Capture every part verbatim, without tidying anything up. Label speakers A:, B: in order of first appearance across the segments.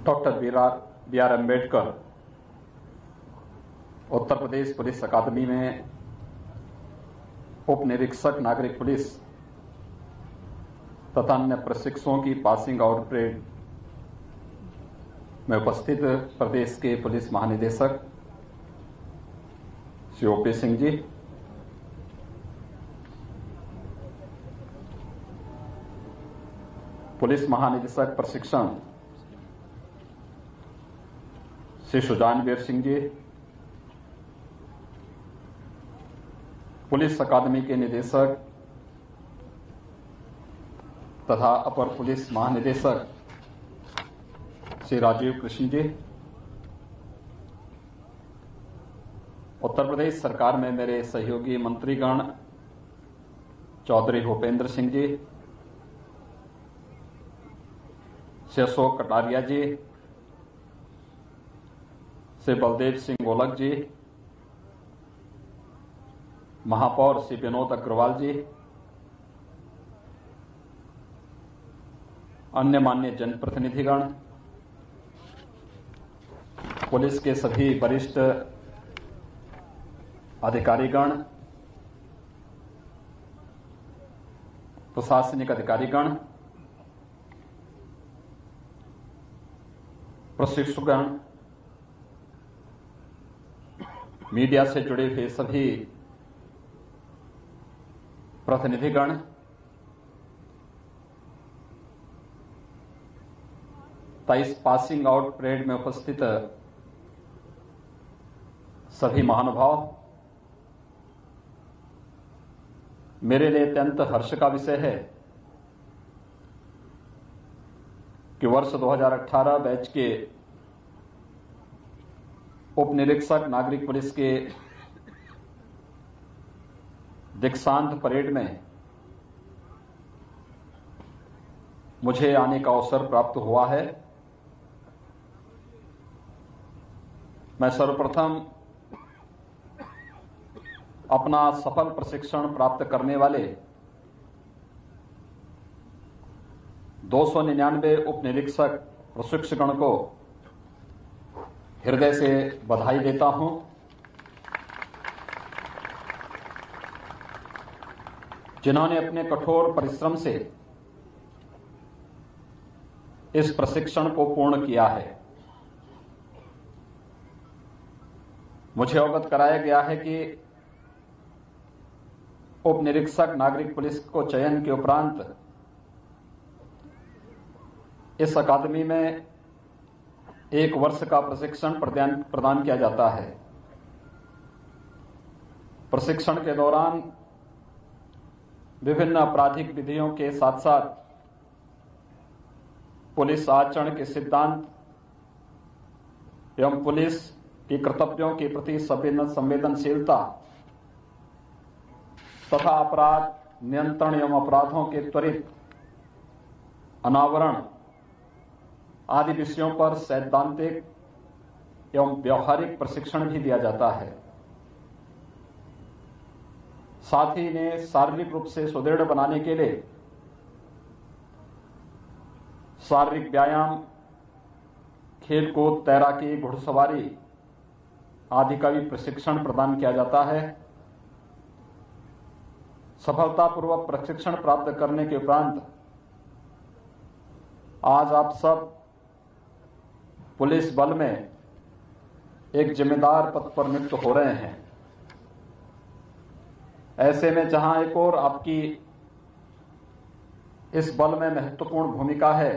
A: Doctor B R B R Ambedkar Uttar Pradesh police अकादमी में उप निरीक्षक नागरिक पुलिस तथा अन्य प्रशिक्षुओं की पासिंग आउट परेड में उपस्थित प्रदेश के पुलिस महानिदेशक Shri O P Singh ji, police महानिदेशक प्रशिक्षण श्री सुजानवीर सिंह जी, पुलिस अकादमी के निदेशक तथा अपर पुलिस महानिदेशक श्री राजीव कृष्ण जी, उत्तर प्रदेश सरकार में मेरे सहयोगी मंत्रीगण चौधरी भूपेंद्र सिंह जी, श्री अशोक कटारिया जी, श्री बलदेव सिंह गोलक जी, महापौर श्री विनोद अग्रवाल जी, अन्य माननीय जनप्रतिनिधिगण, पुलिस के सभी वरिष्ठ अधिकारीगण, प्रशासनिक अधिकारीगण, प्रशिक्षुगण, मीडिया से जुड़े हुए सभी प्रतिनिधिगण, तेईस पासिंग आउट परेड में उपस्थित सभी महानुभाव, मेरे लिए अत्यंत हर्ष का विषय है कि वर्ष दो हज़ार अठारह बैच के उप निरीक्षक नागरिक पुलिस के दीक्षांत परेड में मुझे आने का अवसर प्राप्त हुआ है। मैं सर्वप्रथम अपना सफल प्रशिक्षण प्राप्त करने वाले दो सौ निन्यानवे उप निरीक्षक प्रशिक्षुगण को हृदय से बधाई देता हूं। जिन्होंने अपने कठोर परिश्रम से इस प्रशिक्षण को पूर्ण किया है। मुझे अवगत कराया गया है कि उप निरीक्षक नागरिक पुलिस को चयन के उपरांत इस अकादमी में एक वर्ष का प्रशिक्षण प्रदान प्रदान किया जाता है। प्रशिक्षण के दौरान विभिन्न आपराधिक विधियों के साथ साथ पुलिस आचरण के सिद्धांत एवं पुलिस की कर्तव्यों के प्रति संवेदनशीलता तथा अपराध नियंत्रण एवं अपराधों के त्वरित अनावरण आदि विषयों पर सैद्धांतिक एवं व्यवहारिक प्रशिक्षण भी दिया जाता है। साथ ही इन्हें शारीरिक रूप से सुदृढ़ बनाने के लिए शारीरिक व्यायाम, खेलकूद, तैराकी, घुड़सवारी आदि का भी प्रशिक्षण प्रदान किया जाता है। सफलतापूर्वक प्रशिक्षण प्राप्त करने के उपरांत आज आप सब पुलिस बल में एक जिम्मेदार पद पर नियुक्त हो रहे हैं। ऐसे में जहां एक और आपकी इस बल में महत्वपूर्ण भूमिका है,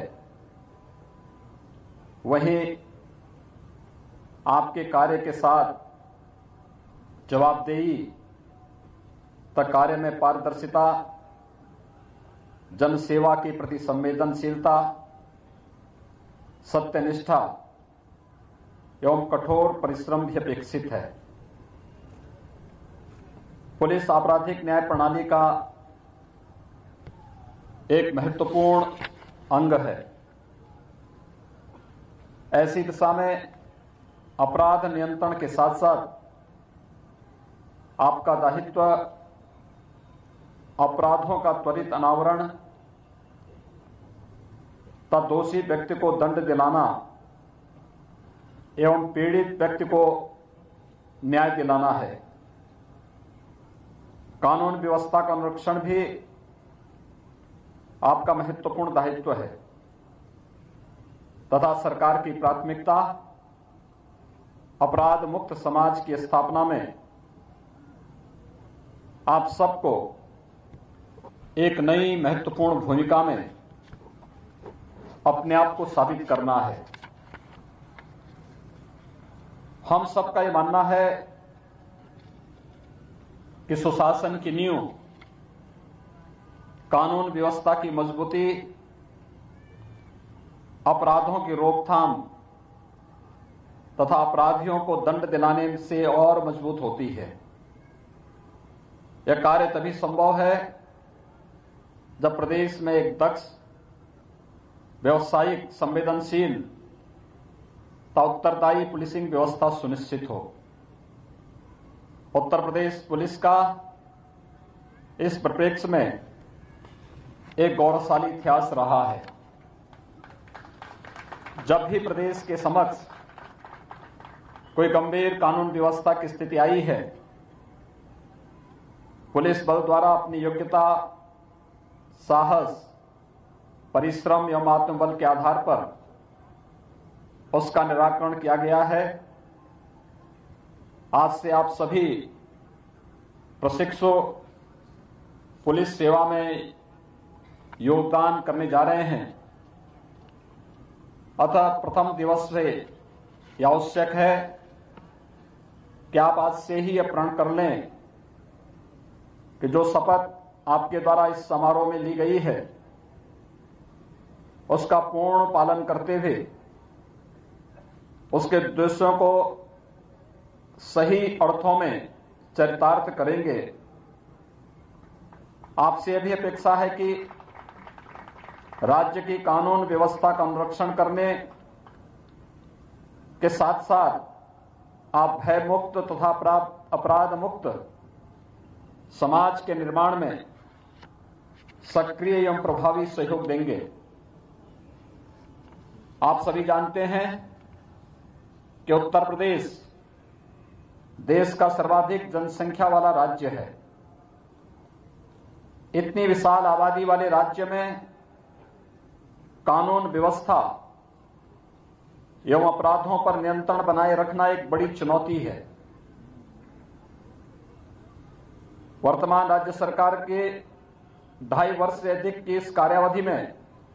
A: वहीं आपके कार्य के साथ जवाबदेही तक कार्य में पारदर्शिता, जनसेवा के प्रति संवेदनशीलता, सत्यनिष्ठा एवं कठोर परिश्रम भी अपेक्षित है। पुलिस आपराधिक न्याय प्रणाली का एक महत्वपूर्ण अंग है। ऐसी दिशा में अपराध नियंत्रण के साथ साथ आपका दायित्व अपराधों का त्वरित अनावरण तथा दोषी व्यक्ति को दंड दिलाना एवं पीड़ित व्यक्ति को न्याय दिलाना है। कानून व्यवस्था का अनुरक्षण भी आपका महत्वपूर्ण दायित्व है तथा सरकार की प्राथमिकता अपराध मुक्त समाज की स्थापना में आप सबको एक नई महत्वपूर्ण भूमिका में अपने आप को साबित करना है। हम सबका ये मानना है कि सुशासन की नींव कानून व्यवस्था की मजबूती, अपराधों की रोकथाम तथा अपराधियों को दंड दिलाने से और मजबूत होती है। यह कार्य तभी संभव है जब प्रदेश में एक दक्ष, व्यावसायिक, संवेदनशील तथा उत्तरदायी पुलिसिंग व्यवस्था सुनिश्चित हो। उत्तर प्रदेश पुलिस का इस परिप्रेक्ष्य में एक गौरवशाली इतिहास रहा है। जब भी प्रदेश के समक्ष कोई गंभीर कानून व्यवस्था की स्थिति आई है, पुलिस बल द्वारा अपनी योग्यता, साहस, परिश्रम एवं आत्मबल के आधार पर उसका निराकरण किया गया है। आज से आप सभी प्रशिक्षु पुलिस सेवा में योगदान करने जा रहे हैं। अतः प्रथम दिवस से यह आवश्यक है कि आप आज से ही यह प्रण कर लें कि जो शपथ आपके द्वारा इस समारोह में ली गई है उसका पूर्ण पालन करते हुए उसके उद्देश्यों को सही अर्थों में चरितार्थ करेंगे। आपसे यह भी अपेक्षा है कि राज्य की कानून व्यवस्था का अनुरक्षण करने के साथ साथ आप भय मुक्त तथा अपराध मुक्त समाज के निर्माण में सक्रिय एवं प्रभावी सहयोग देंगे। आप सभी जानते हैं कि उत्तर प्रदेश देश का सर्वाधिक जनसंख्या वाला राज्य है। इतनी विशाल आबादी वाले राज्य में कानून व्यवस्था एवं अपराधों पर नियंत्रण बनाए रखना एक बड़ी चुनौती है। वर्तमान राज्य सरकार के ढाई वर्ष से अधिक की इस कार्यावधि में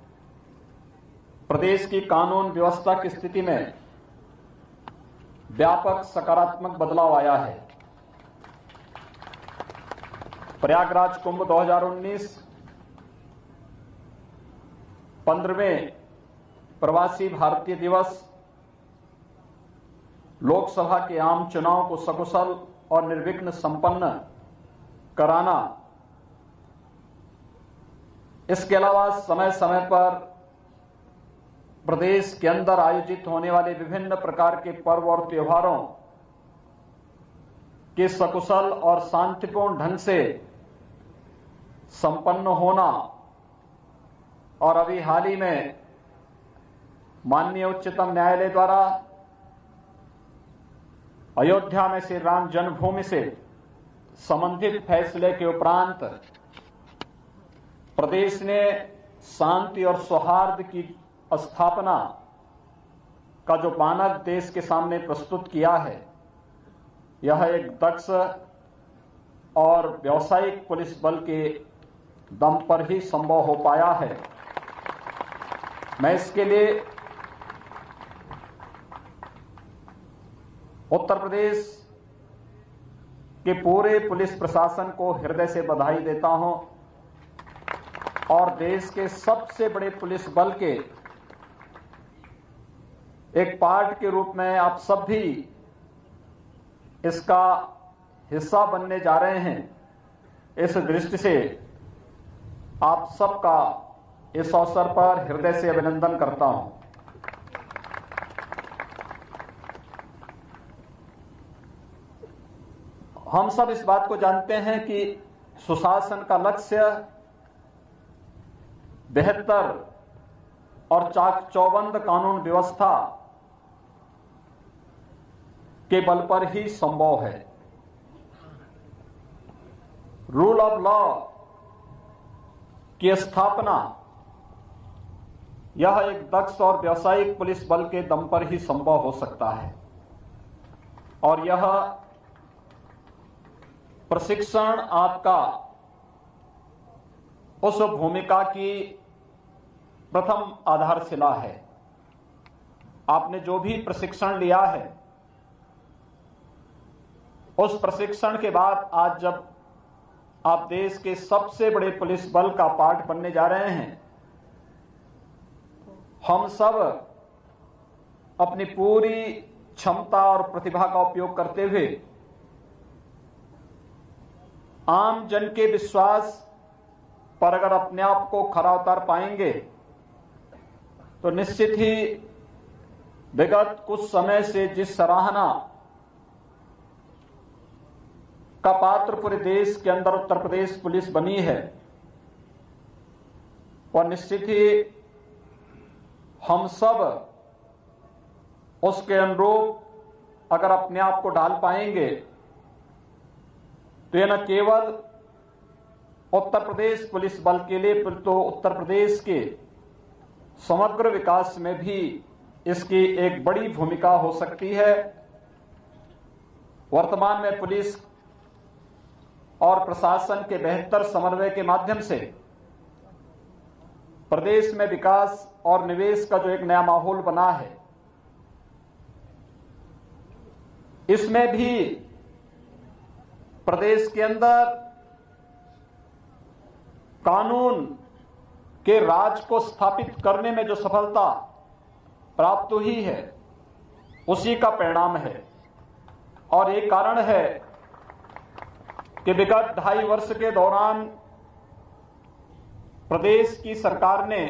A: प्रदेश की कानून व्यवस्था की स्थिति में व्यापक सकारात्मक बदलाव आया है। प्रयागराज कुंभ दो हज़ार उन्नीस, पंद्रहवें प्रवासी भारतीय दिवस, लोकसभा के आम चुनाव को सकुशल और निर्विघ्न संपन्न कराना, इसके अलावा समय समय पर प्रदेश के अंदर आयोजित होने वाले विभिन्न प्रकार के पर्व और त्योहारों के सकुशल और शांतिपूर्ण ढंग से संपन्न होना और अभी हाल ही में माननीय उच्चतम न्यायालय द्वारा अयोध्या में श्री राम जन्मभूमि से संबंधित फैसले के उपरांत प्रदेश ने शांति और सौहार्द की स्थापना का जो मानक देश के सामने प्रस्तुत किया है, यह एक दक्ष और व्यावसायिक पुलिस बल के दम पर ही संभव हो पाया है। मैं इसके लिए उत्तर प्रदेश के पूरे पुलिस प्रशासन को हृदय से बधाई देता हूं और देश के सबसे बड़े पुलिस बल के एक पार्ट के रूप में आप सब भी इसका हिस्सा बनने जा रहे हैं। इस दृष्टि से आप सबका इस अवसर पर हृदय से अभिनंदन करता हूं। हम सब इस बात को जानते हैं कि सुशासन का लक्ष्य बेहतर और चाक चौबंद कानून व्यवस्था के बल पर ही संभव है। रूल ऑफ लॉ की स्थापना यह एक दक्ष और व्यावसायिक पुलिस बल के दम पर ही संभव हो सकता है और यह प्रशिक्षण आपका उस भूमिका की प्रथम आधारशिला है। आपने जो भी प्रशिक्षण लिया है उस प्रशिक्षण के बाद आज जब आप देश के सबसे बड़े पुलिस बल का पार्ट बनने जा रहे हैं, हम सब अपनी पूरी क्षमता और प्रतिभा का उपयोग करते हुए आम जन के विश्वास पर अगर अपने आप को खरा उतार पाएंगे तो निश्चित ही विगत कुछ समय से जिस सराहना का पात्र पूरे देश के अंदर उत्तर प्रदेश पुलिस बनी है और निश्चित ही हम सब उसके अनुरूप अगर अपने आप को ढाल पाएंगे तो यह न केवल उत्तर प्रदेश पुलिस बल के लिए तो उत्तर प्रदेश के समग्र विकास में भी इसकी एक बड़ी भूमिका हो सकती है। वर्तमान में पुलिस और प्रशासन के बेहतर समन्वय के माध्यम से प्रदेश में विकास और निवेश का जो एक नया माहौल बना है, इसमें भी प्रदेश के अंदर कानून के राज को स्थापित करने में जो सफलता प्राप्त हुई है उसी का परिणाम है और एक कारण है कि विगत ढाई वर्ष के दौरान प्रदेश की सरकार ने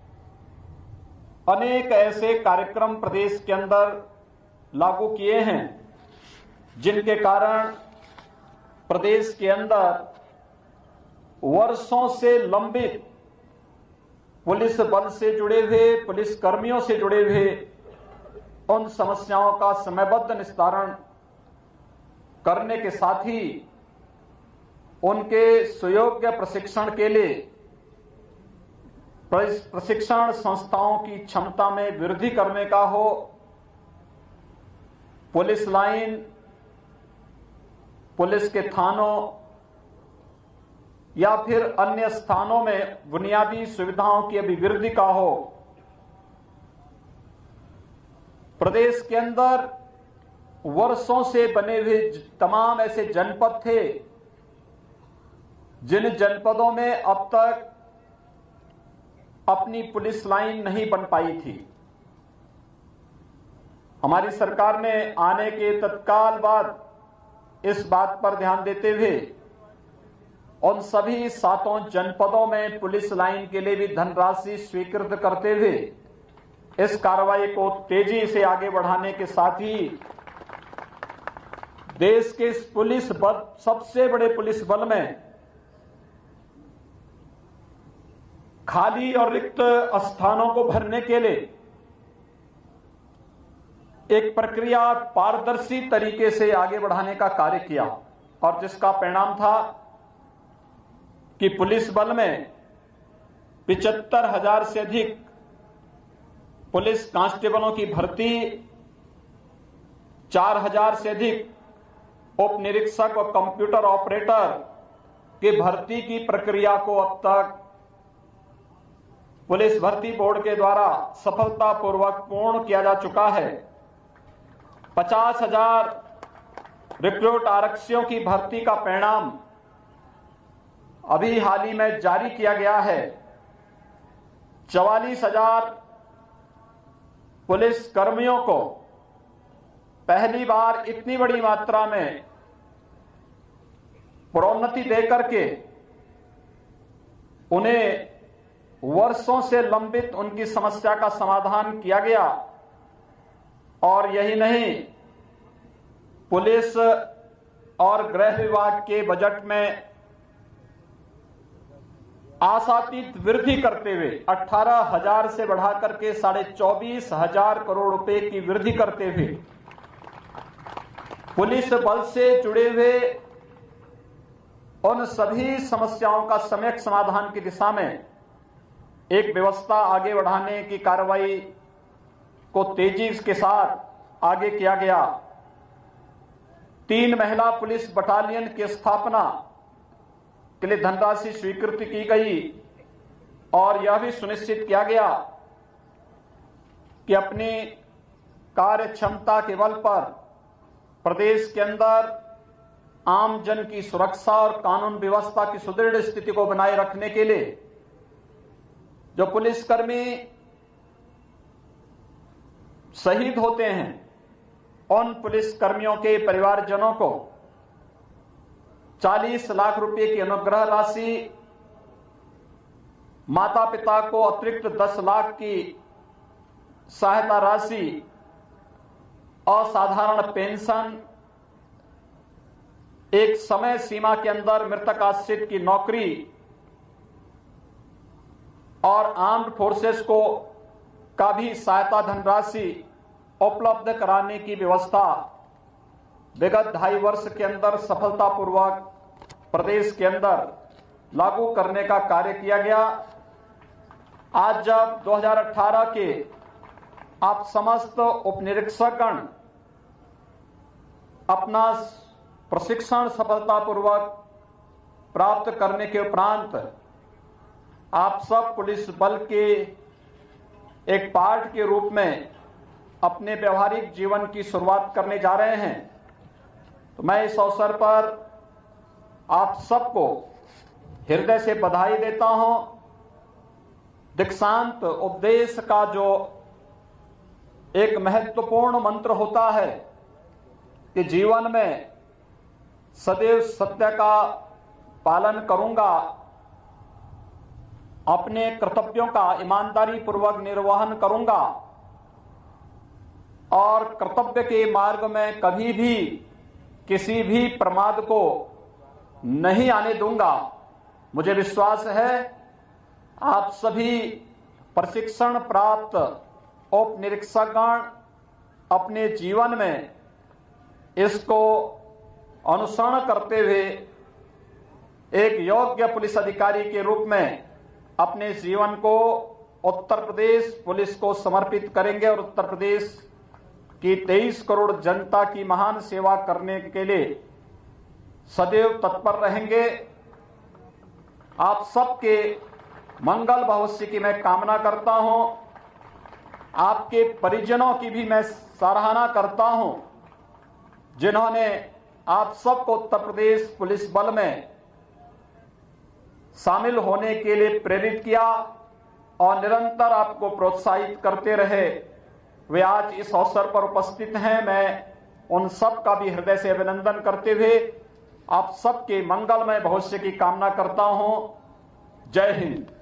A: अनेक ऐसे कार्यक्रम प्रदेश के अंदर लागू किए हैं जिनके कारण प्रदेश के अंदर वर्षों से लंबित पुलिस बल से जुड़े हुए पुलिस कर्मियों से जुड़े हुए उन समस्याओं का समयबद्ध निस्तारण करने के साथ ही उनके सुयोग्य प्रशिक्षण के लिए प्रशिक्षण संस्थाओं की क्षमता में वृद्धि करने का हो, पुलिस लाइन, पुलिस के थानों या फिर अन्य स्थानों में बुनियादी सुविधाओं की अभिवृद्धि का हो। प्रदेश के अंदर वर्षों से बने हुए तमाम ऐसे जनपद थे जिन जनपदों में अब तक अपनी पुलिस लाइन नहीं बन पाई थी। हमारी सरकार ने आने के तत्काल बाद इस बात पर ध्यान देते हुए उन सभी सातों जनपदों में पुलिस लाइन के लिए भी धनराशि स्वीकृत करते हुए इस कार्रवाई को तेजी से आगे बढ़ाने के साथ ही देश के इस पुलिस बल, सबसे बड़े पुलिस बल में खाली और रिक्त स्थानों को भरने के लिए एक प्रक्रिया पारदर्शी तरीके से आगे बढ़ाने का कार्य किया और जिसका परिणाम था कि पुलिस बल में पिचहत्तर हजार से अधिक पुलिस कांस्टेबलों की भर्ती, चार हजार से अधिक उप निरीक्षक और कंप्यूटर ऑपरेटर की भर्ती की प्रक्रिया को अब तक पुलिस भर्ती बोर्ड के द्वारा सफलतापूर्वक पूर्ण किया जा चुका है। पचास हजार रिक्रूट आरक्षियों की भर्ती का परिणाम अभी हाल ही में जारी किया गया है। चवालीस हजार पुलिस कर्मियों को पहली बार इतनी बड़ी मात्रा में प्रोन्नति देकर के उन्हें वर्षों से लंबित उनकी समस्या का समाधान किया गया। और यही नहीं, पुलिस और गृह विभाग के बजट में आशातीत वृद्धि करते हुए अठारह हजार से बढ़ाकर के साढ़े चौबीस हजार करोड़ रुपए की वृद्धि करते हुए पुलिस बल से जुड़े हुए उन सभी समस्याओं का सम्यक समाधान की दिशा में एक व्यवस्था आगे बढ़ाने की कार्रवाई को तेजी के साथ आगे किया गया। तीन महिला पुलिस बटालियन की स्थापना के लिए धनराशि स्वीकृति की गई और यह भी सुनिश्चित किया गया कि अपनी कार्य क्षमता के बल पर प्रदेश के अंदर आम जन की सुरक्षा और कानून व्यवस्था की सुदृढ़ स्थिति को बनाए रखने के लिए जो पुलिसकर्मी शहीद होते हैं उन पुलिसकर्मियों के परिवारजनों को चालीस लाख रुपए की अनुग्रह राशि, माता पिता को अतिरिक्त दस लाख की सहायता राशि, असाधारण पेंशन, एक समय सीमा के अंदर मृतक आश्रित की नौकरी और आर्म्ड फोर्सेस को का भी सहायता धनराशि उपलब्ध कराने की व्यवस्था विगत ढाई वर्ष के अंदर सफलतापूर्वक प्रदेश के अंदर लागू करने का कार्य किया गया। आज जब दो हज़ार अठारह के आप समस्त उपनिरीक्षकगण अपना प्रशिक्षण सफलतापूर्वक प्राप्त करने के उपरांत आप सब पुलिस बल के एक पार्ट के रूप में अपने व्यवहारिक जीवन की शुरुआत करने जा रहे हैं, तो मैं इस अवसर पर आप सबको हृदय से बधाई देता हूं। दीक्षांत उपदेश का जो एक महत्वपूर्ण मंत्र होता है कि जीवन में सदैव सत्य का पालन करूंगा, अपने कर्तव्यों का ईमानदारी पूर्वक निर्वहन करूंगा और कर्तव्य के मार्ग में कभी भी किसी भी प्रमाद को नहीं आने दूंगा। मुझे विश्वास है आप सभी प्रशिक्षण प्राप्त उप निरीक्षकगण अपने जीवन में इसको अनुसरण करते हुए एक योग्य पुलिस अधिकारी के रूप में अपने जीवन को उत्तर प्रदेश पुलिस को समर्पित करेंगे और उत्तर प्रदेश की तेईस करोड़ जनता की महान सेवा करने के लिए सदैव तत्पर रहेंगे। आप सबके मंगल भविष्य की मैं कामना करता हूं। आपके परिजनों की भी मैं सराहना करता हूं जिन्होंने आप सबको उत्तर प्रदेश पुलिस बल में शामिल होने के लिए प्रेरित किया और निरंतर आपको प्रोत्साहित करते रहे। वे आज इस अवसर पर उपस्थित हैं। मैं उन सब का भी हृदय से अभिनंदन करते हुए आप सबके मंगलमय भविष्य की कामना करता हूं। जय हिंद।